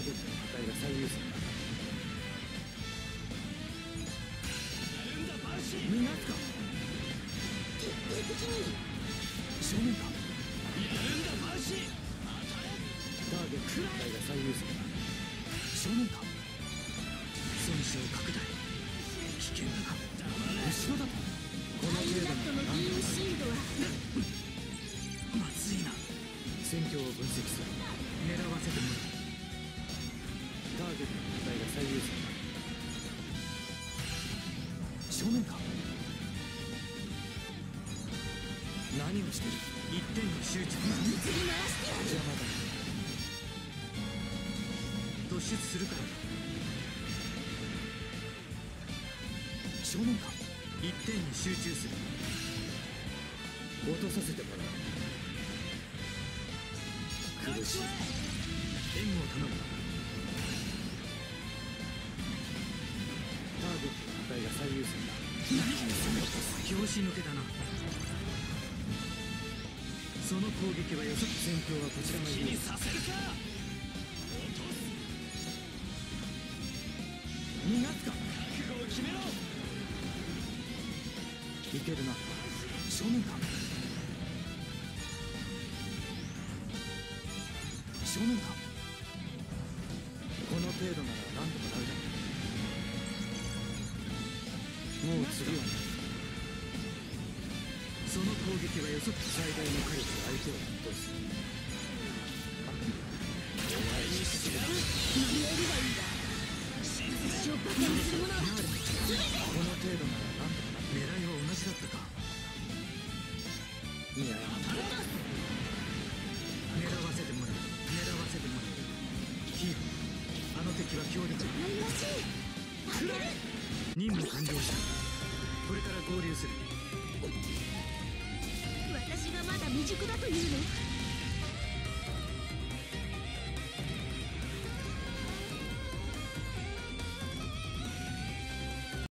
ゲットの破壊が最優先だ。逃がすか。 徹底的に正面か。 やるんだマーシー。 ターゲットの破壊が最優先だ。正面か。損傷拡大。危険だが後ろだと。このハイ程度ブラッドのならビームシールドはまずいな。戦況を分析する。狙わせてもらう。ターゲットの破壊が最優先だ。正面か。何をしてる。一点に集中。 次回してやる。 邪魔だ。突出するからだ。正面か。一点に集中する。落とさせてもらう。苦しい。援護を頼む。ターゲットの破壊が最優先だ。拍子抜けだな。その攻撃は予測。戦況はこちらの気にさせるか。 逃がすか。 覚悟を決めろ。 いけるな。正面か。正面か。この程度ならなんとかなるだろう。もう次はない。その攻撃は予測。最大の火力で相手を圧倒する。 お前に知らん。 何やればいいんだ。一生バカにするものは全てこの程度ならなんとかなる。狙いは同じだったか。いや、狙わせてもらう。狙わせてもらう。ヒーロー、あの敵は強力。 愛らしい。当てる。 任務完了した。これから合流する。 私がまだ未熟だというの。